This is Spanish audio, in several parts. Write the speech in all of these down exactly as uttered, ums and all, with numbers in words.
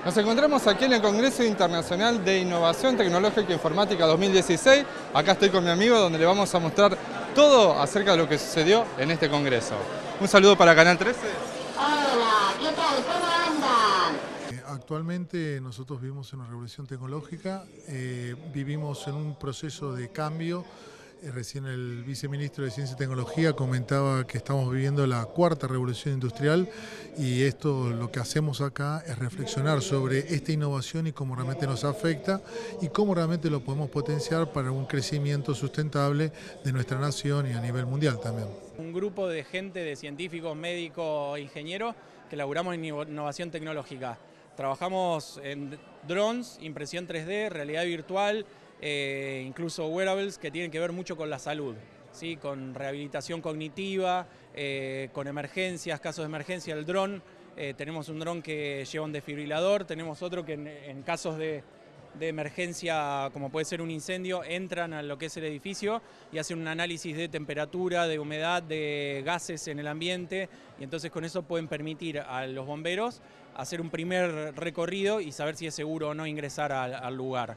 Nos encontramos aquí en el Congreso Internacional de Innovación Tecnológica e Informática dos mil dieciséis. Acá estoy con mi amigo donde le vamos a mostrar todo acerca de lo que sucedió en este congreso. Un saludo para Canal trece. Hola, ¿qué tal? ¿Cómo andan? Actualmente nosotros vivimos en una revolución tecnológica, eh, vivimos en un proceso de cambio. Eh, recién el viceministro de Ciencia y Tecnología comentaba que estamos viviendo la cuarta revolución industrial y esto lo que hacemos acá es reflexionar sobre esta innovación y cómo realmente nos afecta y cómo realmente lo podemos potenciar para un crecimiento sustentable de nuestra nación y a nivel mundial también. Un grupo de gente, de científicos, médicos, ingenieros que laburamos en innovación tecnológica. Trabajamos en drones, impresión tres D, realidad virtual, eh, incluso wearables que tienen que ver mucho con la salud, ¿sí? Con rehabilitación cognitiva, eh, con emergencias, casos de emergencia. El dron, eh, tenemos un dron que lleva un desfibrilador, tenemos otro que en, en casos de, de emergencia, como puede ser un incendio, entran a lo que es el edificio y hacen un análisis de temperatura, de humedad, de gases en el ambiente, y entonces con eso pueden permitir a los bomberos hacer un primer recorrido y saber si es seguro o no ingresar al, al lugar.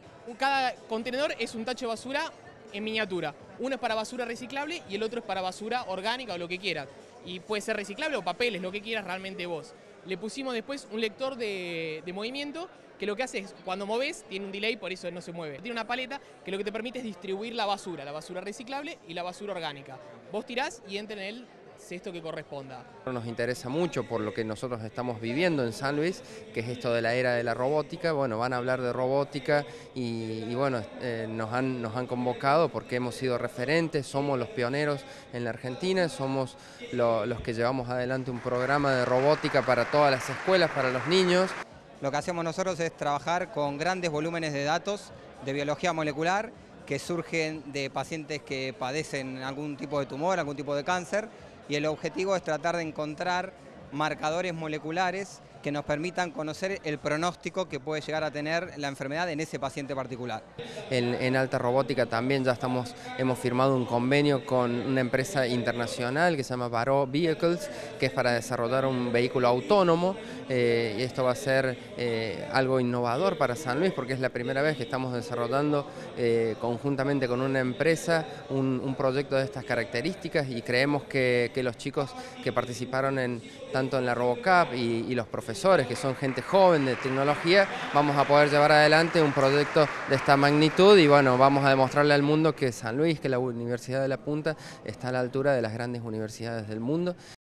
Cada contenedor es un tacho de basura en miniatura. Uno es para basura reciclable y el otro es para basura orgánica o lo que quieras. Y puede ser reciclable o papeles, lo que quieras realmente vos. Le pusimos después un lector de, de movimiento que lo que hace es, cuando moves, tiene un delay, por eso no se mueve. Tiene una paleta que lo que te permite es distribuir la basura, la basura reciclable y la basura orgánica. Vos tirás y entra en el cesto que corresponda. Nos interesa mucho por lo que nosotros estamos viviendo en San Luis, que es esto de la era de la robótica. Bueno, van a hablar de robótica y, y bueno, eh, nos, han, nos han convocado porque hemos sido referentes, somos los pioneros en la Argentina, somos lo, los que llevamos adelante un programa de robótica para todas las escuelas, para los niños. Lo que hacemos nosotros es trabajar con grandes volúmenes de datos de biología molecular que surgen de pacientes que padecen algún tipo de tumor, algún tipo de cáncer, y el objetivo es tratar de encontrar marcadores moleculares que nos permitan conocer el pronóstico que puede llegar a tener la enfermedad en ese paciente particular. En, en alta robótica también ya estamos, hemos firmado un convenio con una empresa internacional que se llama Barrow Vehicles, que es para desarrollar un vehículo autónomo, eh, y esto va a ser eh, algo innovador para San Luis porque es la primera vez que estamos desarrollando eh, conjuntamente con una empresa un, un proyecto de estas características, y creemos que, que los chicos que participaron en, tanto en la RoboCup y, y los profesores profesores, que son gente joven de tecnología, vamos a poder llevar adelante un proyecto de esta magnitud y bueno, vamos a demostrarle al mundo que San Luis, que la Universidad de La Punta está a la altura de las grandes universidades del mundo.